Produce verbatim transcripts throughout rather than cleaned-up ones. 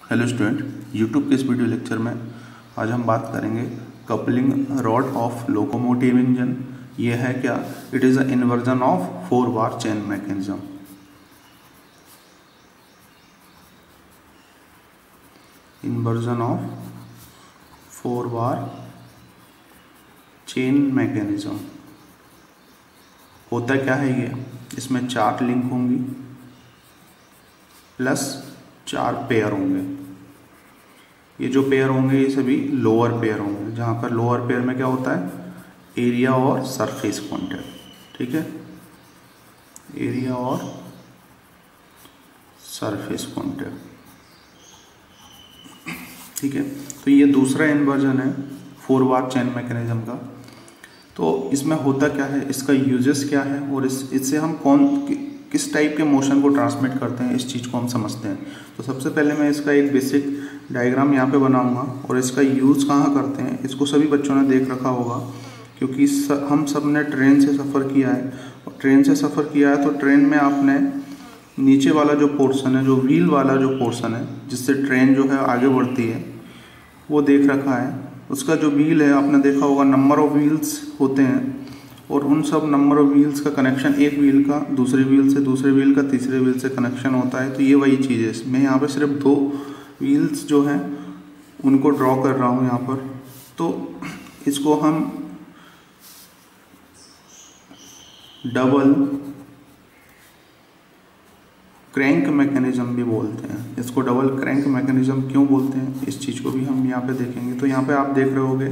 Hello student, YouTube के इस video lecture में आज हम बात करेंगे coupling rod of locomotive engine. ये है क्या? It is a inversion of four bar chain mechanism. Inversion of four bar chain mechanism होता क्या है ये? इसमें चार लिंक होंगी प्लस चार पेयर होंगे। ये जो पेयर होंगे ये सभी लोअर पेयर होंगे, जहाँ पर लोअर पेयर में क्या होता है? एरिया और सरफेस कॉन्टैक्ट। ठीक है, एरिया और सरफेस कॉन्टैक्ट। ठीक है, तो ये दूसरा इन्वर्जन है फोर बार चेन मैकेनिज्म का। तो इसमें होता क्या है, इसका यूजेस क्या है और इस इससे हम कौन कि, किस टाइप के मोशन को ट्रांसमिट करते हैं, इस चीज़ को हम समझते हैं। तो सबसे पहले मैं इसका एक बेसिक डायग्राम यहाँ पे बनाऊंगा और इसका यूज़ कहाँ करते हैं इसको सभी बच्चों ने देख रखा होगा, क्योंकि स, हम सब ने ट्रेन से सफ़र किया है। और ट्रेन से सफ़र किया है तो ट्रेन में आपने नीचे वाला जो पोर्शन है, जो व्हील वाला जो पोर्शन है जिससे ट्रेन जो है आगे बढ़ती है, वो देख रखा है। उसका जो व्हील है आपने देखा होगा, नंबर ऑफ व्हील्स होते हैं और उन सब नंबर ऑफ व्हील्स का कनेक्शन एक व्हील का दूसरे व्हील से, दूसरे व्हील का तीसरे व्हील से कनेक्शन होता है। तो ये वही चीज़ है। इसमें यहाँ पे सिर्फ दो व्हील्स जो हैं उनको ड्रॉ कर रहा हूँ यहाँ पर। तो इसको हम डबल क्रैंक मैकेनिज्म भी बोलते हैं। इसको डबल क्रैंक मैकेनिज्म क्यों बोलते हैं, इस चीज़ को भी हम यहाँ पे देखेंगे। तो यहाँ पे आप देख रहे होगे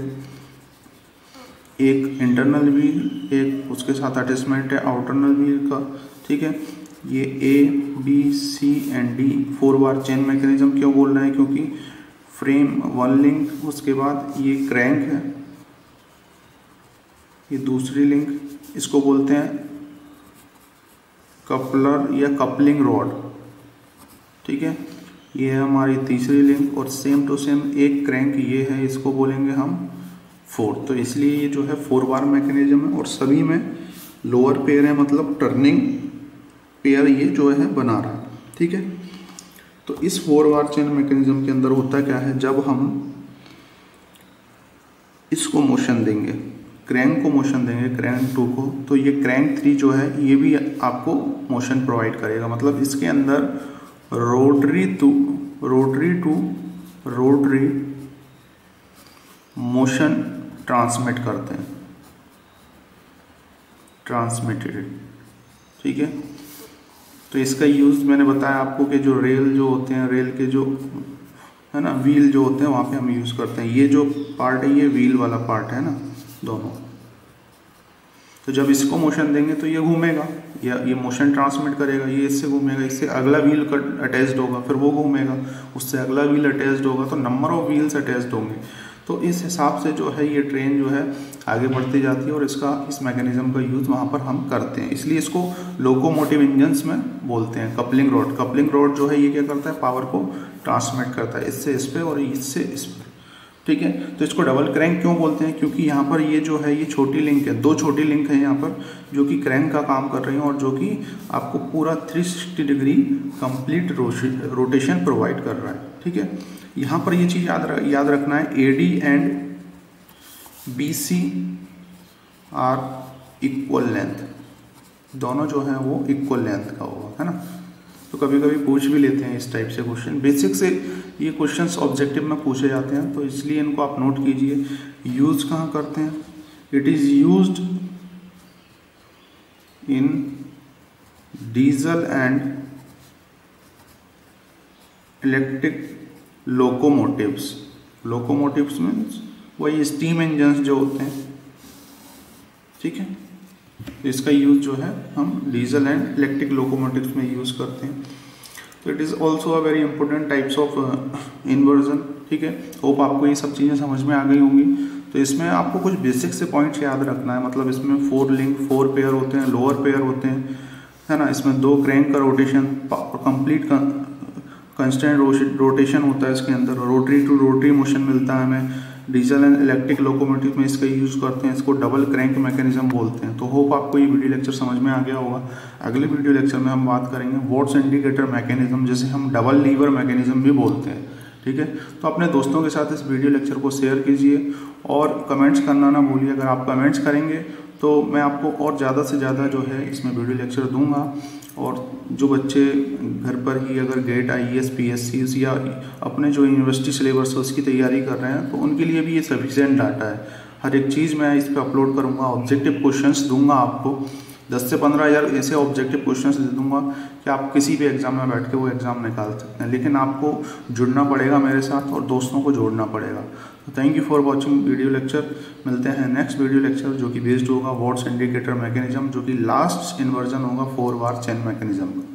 एक इंटरनल व्हील, एक उसके साथ अटैचमेंट है आउटरनल व्हील का। ठीक है, ये A B C and D four bar chain mechanism क्यों बोल रहे हैं? क्योंकि फ्रेम वन लिंक, उसके बाद ये क्रैंक है, ये दूसरी लिंक, इसको बोलते हैं कपलर या कपलिंग रॉड। ठीक है, ये है हमारी तीसरी लिंक और सेम टू सेम एक क्रैंक ये है, इसको बोलेंगे हम फोर। तो इसलिए ये जो है फोर बार मैकेनिज्म है और सभी में लोअर पेयर है, मतलब टर्निंग पेयर ये जो है बना रहा है। ठीक है, तो इस फोर बार चेन मैकेनिज्म के अंदर होता क्या है, जब हम इसको मोशन देंगे, क्रैंक को मोशन देंगे, क्रैंक टू को, तो ये क्रैंक थ्री जो है ये भी आपको मोशन प्रोवाइड करेगा। मतलब इसके अंदर rotary to rotary to rotary motion transmit करते हैं, ट्रांसमिटेड। ठीक है, तो इसका यूज़ मैंने बताया आपको कि जो रेल जो होते हैं, रेल के जो है ना व्हील जो होते हैं वहाँ पे हम यूज़ करते हैं। ये जो पार्ट है ये व्हील वाला पार्ट है ना, दोनों। तो जब इसको मोशन देंगे तो ये घूमेगा, या ये मोशन ट्रांसमिट करेगा, ये इससे घूमेगा, इससे अगला व्हील अटैच्ड होगा, फिर वो घूमेगा, उससे अगला व्हील अटैच्ड होगा, तो नंबर ऑफ व्हील्स अटैच्ड होंगे। तो इस हिसाब से जो है ये ट्रेन जो है आगे बढ़ती जाती है और इसका इस मैकेनिज्म का यूज़ वहाँ पर हम करते हैं। इसलिए इसको लोकोमोटिव इंजन्स में बोलते हैं कपलिंग रॉड। कपलिंग रॉड जो है ये क्या करता है, पावर को ट्रांसमिट करता है इससे इस पे और इससे इस पे। ठीक है, तो इसको डबल क्रैंक क्यों बोलते हैं? क्योंकि यहाँ पर ये जो है ये छोटी लिंक है, दो छोटी लिंक है यहाँ पर जो कि क्रैंक का काम कर रही हैं और जो कि आपको पूरा three sixty degree complete rotation provide कर रहा है। ठीक है, यहाँ पर ये चीज़ याद रख, याद रखना है, A D and B C are equal length, दोनों जो है वो इक्वल लेंथ का होगा, है ना। तो कभी कभी पूछ भी लेते हैं इस टाइप से क्वेश्चन, बेसिक से ये क्वेश्चंस ऑब्जेक्टिव में पूछे जाते हैं, तो इसलिए इनको आप नोट कीजिए। यूज़ कहाँ करते हैं? It is used in diesel and electric locomotives. Locomotives means वही स्टीम इंजन्स जो होते हैं। ठीक है, इसका यूज़ जो है हम डीजल एंड इलेक्ट्रिक लोकोमोटिव्स में यूज़ करते हैं। तो it is also a very important types of inversion. ठीक है, होप आपको ये सब चीज़ें समझ में आ गई होंगी। तो इसमें आपको कुछ बेसिक से पॉइंट्स याद रखना है। मतलब इसमें फोर लिंक फोर पेयर होते हैं, लोअर पेयर होते हैं, है ना। इसमें दो क्रैंक का रोटेशन, कंप्लीट कंस्टेंट रोटेशन होता है इसके अंदर, रोटरी टू रोटरी मोशन मिलता है हमें। डीजल एंड इलेक्ट्रिक लोकोमोटिव में इसका यूज़ करते हैं, इसको डबल क्रैंक मैकेनिज्म बोलते हैं। तो होप आपको ये वीडियो लेक्चर समझ में आ गया होगा। अगले वीडियो लेक्चर में हम बात करेंगे वॉट्स इंडिकेटर मैकेनिज्म, जिसे हम डबल लीवर मैकेनिज्म भी बोलते हैं। ठीक है। तो अपने दोस्तों के साथ इस वीडियो लेक्चर को शेयर कीजिए और कमेंट्स करना ना भूलिए। अगर आप कमेंट्स करेंगे तो मैं आपको और ज़्यादा से ज़्यादा जो है इसमें वीडियो लेक्चर दूंगा। और जो बच्चे घर पर ही अगर get I A S P S C या अपने जो यूनिवर्सिटी सिलेबस है उसकी तैयारी कर रहे हैं तो उनके लिए भी ये सफिशिएंट डाटा है। हर एक चीज़ मैं इस पर अपलोड करूँगा, ऑब्जेक्टिव क्वेश्चंस दूंगा आपको, दस से पंद्रह हज़ार ऐसे ऑब्जेक्टिव क्वेश्चंस दे दूंगा कि आप किसी भी एग्ज़ाम में बैठ के वो एग्ज़ाम निकाल सकते हैं। लेकिन आपको जुड़ना पड़ेगा मेरे साथ और दोस्तों को जोड़ना पड़ेगा। तो thank you for watching video lecture. मिलते हैं नेक्स्ट वीडियो लेक्चर जो कि बेस्ड होगा वॉट्स इंडिकेटर मैकेनिज्म, जो कि लास्ट इन्वर्जन होगा फोर बार चेन मैकेनिज्म का।